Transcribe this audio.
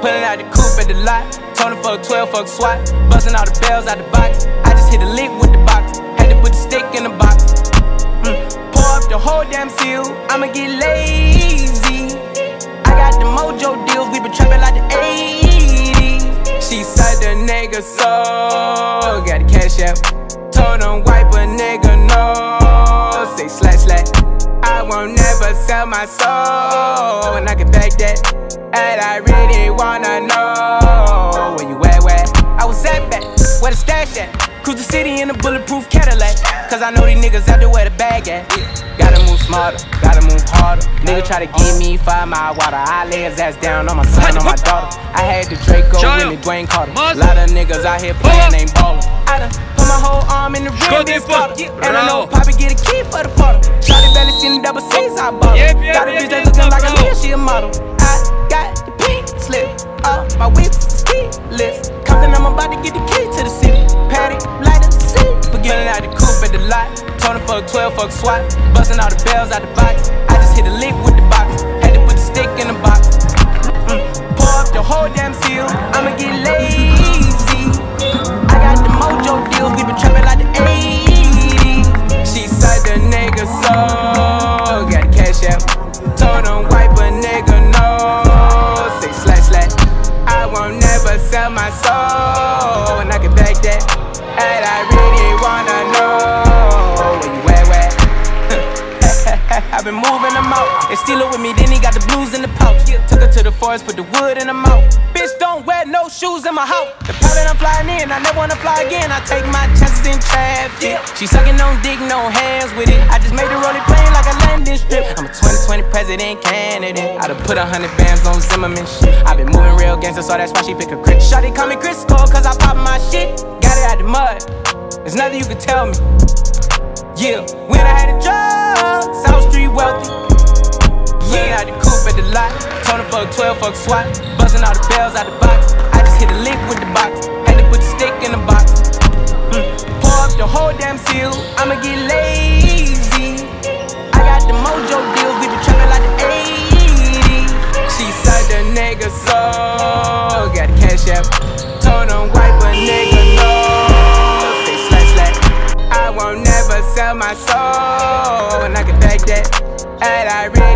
Pulling out the coupe at the lot. Told him fuck 12, fuck SWAT. Busting all the bells out the box. I just hit a lick with the box. Had to put the stick in the box. Pour up the whole damn seal. I'ma get lazy. I got the mojo deals. We been trapping like the 80s. She said the nigga so. Got the cash out. Told him wipe a nigga no. Say slash slash. I won't never sell my soul. And I can back that. And I really wanna know where you at, where? I was at back, where the stash at? Cruise the city in a bulletproof Cadillac. Cause I know these niggas out there where the bag at. Gotta move smarter, gotta move harder. Nigga try to give me 5 mile water. I lay his ass down on my son, on my daughter. I had the Draco with me, Dwayne Carter. A lot of niggas out here playing, ain't ballin'. I done put my whole arm in the rim, been starter. And I know Poppy get a key for the party. Shawty barely seen the double C's, I bought her. Got a bitch that lookin' like a man, she a model. I got the pink slip, my whips is keyless. Compton, I'm about to get the key to the city. Patty, light up the city. Forgetting out the coupe at the lot. Told him fuck 12, fuck SWAT. Busting all the bells out the box. I just hit a lick with the box. Had to put the stick in the box. Pour up the whole damn seal. I'ma get lazy. I got the mojo deals. We been trapping like the 80s. She said the nigga so. Got the cash out. Told him wipe a nigga no. Say slash slash. I won't never sell my soul. And I can back that. And I really wanna know where you at, where? I've been moving them out. They steal it with me, then he got the blues in the pouch. Took her to the forest, put the wood in her mouth. Bitch, don't wear no shoes in my house. The pilot I'm flying in, I never wanna fly again. I take my chances in traffic. She sucking on dick, no hands with it. I just made her roll it plain like a landing strip. I'm a 2020 president candidate. I done put 100 bands on Zimmerman shit. I been moving real gangster, so that's why she pick a crit. Shawty call me Chris Cole, cause I pop my shit. Got it out the mud. There's nothing you can tell me. Yeah, when I had a job, South Street wealthy. Yeah, out the coupe at the lot. Told him fuck 12, fuck SWAT. Busting all the bells out the box. I just hit a lick with the box. Had to put the stick in the box. Pour up the whole damn seal. I'ma get lazy. I got the mojo deals. We been trapping like the 80s. She said the nigga so. Got the cash out. Told him wipe a nigga no. Say slash slash. I won't never sell my soul. And I can back that. And I really